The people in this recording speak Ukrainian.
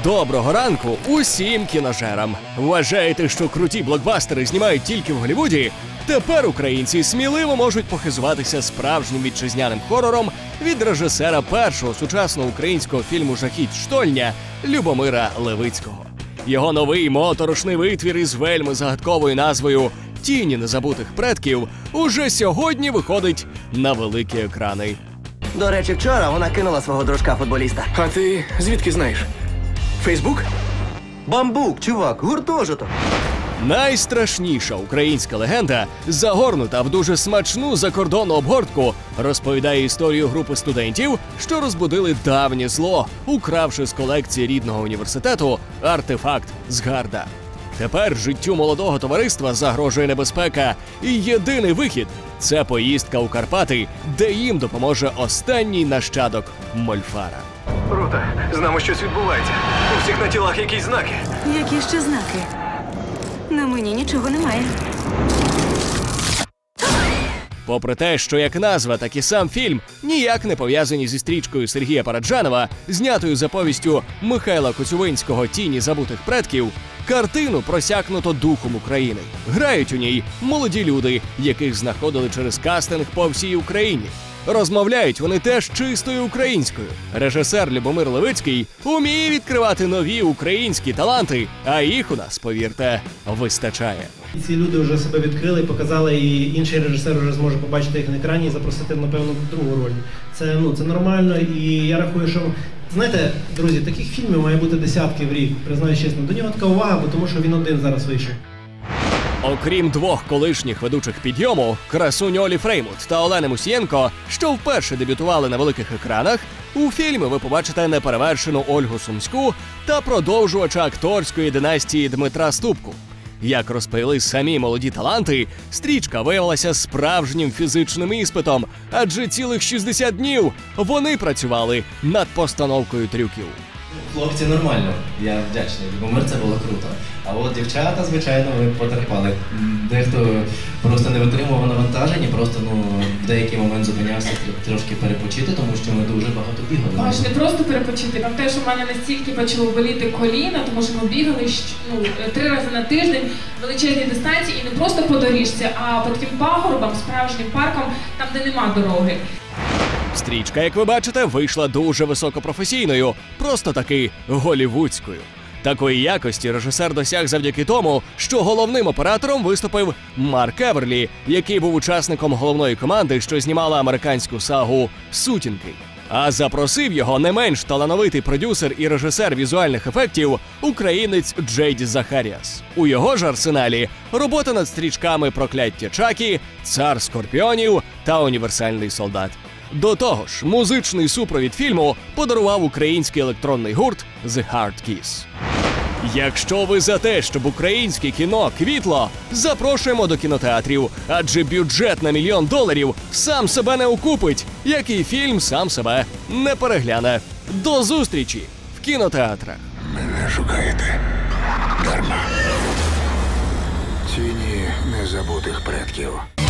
Доброго ранку усім кіножерам! Вважаєте, що круті блокбастери знімають тільки в Голлівуді? Тепер українці сміливо можуть похизуватися справжнім вітчизняним хорором від режисера першого сучасного українського фільму «Жахіть штольня» Любомира Левицького. Його новий моторошний витвір із вельми загадковою назвою «Тіні незабутих предків» уже сьогодні виходить на великі екрани. До речі, вчора вона кинула свого дружка-футболіста. А ти звідки знаєш? Фейсбук? Бамбук, чувак, гуртожиток. Найстрашніша українська легенда, загорнута в дуже смачну закордонну обгортку, розповідає історію групи студентів, що розбудили давнє зло, укравши з колекції рідного університету артефакт з Гарда. Тепер життю молодого товариства загрожує небезпека, і єдиний вихід – це поїздка у Карпати, де їм допоможе останній нащадок Мольфара. Рута, з нами щось відбувається. У всіх на тілах якісь знаки. Які ще знаки? На мені нічого немає. Попри те, що як назва, так і сам фільм ніяк не пов'язані зі стрічкою Сергія Параджанова, знятою за повістю Михайла Коцюбинського «Тіні забутих предків», картину просякнуто духом України. Грають у ній молоді люди, яких знаходили через кастинг по всій Україні. Розмовляють вони теж чистою українською. Режисер Любомир Левицький уміє відкривати нові українські таланти, а їх у нас, повірте, вистачає. Ці люди вже себе відкрили, показали, і інший режисер вже зможе побачити їх на екрані і запросити, напевно, в другу роль. Це нормально, і я рахую, що, знаєте, друзі, таких фільмів має бути десятки в рік, признаю чесно. До нього така увага, бо тому що він один зараз вийшов. Окрім двох колишніх ведучих «Підйому» – красунь Олі Фреймут та Олени Мусієнко, що вперше дебютували на великих екранах, у фільмі ви побачите неперевершену Ольгу Сумську та продовжувача акторської династії Дмитра Ступку. Як розповіли самі молоді таланти, стрічка виявилася справжнім фізичним іспитом, адже цілих 60 днів вони працювали над постановкою трюків. Хлопці, нормально, я вдячний. Любомир, це було круто. А от дівчата, звичайно, ви потерпали. Дехто просто не витримував навантаження, просто в деякий момент зупинявся трошки перепочити, тому що ми дуже багато бігали. Аж не просто перепочити, там те, що в мене настільки почало боліти коліна, тому що ми бігали 3 рази на тиждень, величезні дистанції, і не просто по доріжці, а по таким пагорбам, справжнім паркам, там, де нема дороги. Стрічка, як ви бачите, вийшла дуже високопрофесійною, просто таки голлівудською. Такої якості режисер досяг завдяки тому, що головним оператором виступив Марк Еверлі, який був учасником головної команди, що знімала американську сагу «Сутінки». А запросив його не менш талановитий продюсер і режисер візуальних ефектів – українець Джейді Захаріас. У його ж арсеналі робота над стрічками «Прокляття Чакі», «Цар Скорпіонів» та «Універсальний солдат». До того ж, музичний супровід фільму подарував український електронний гурт The Hard Kiss. Якщо ви за те, щоб українське кіно квітло, запрошуємо до кінотеатрів, адже бюджет на $1 мільйон сам себе не окупить, як і фільм сам себе не перегляне. До зустрічі в кінотеатрах. Мене шукаєте дарма. Тіні незабутих предків.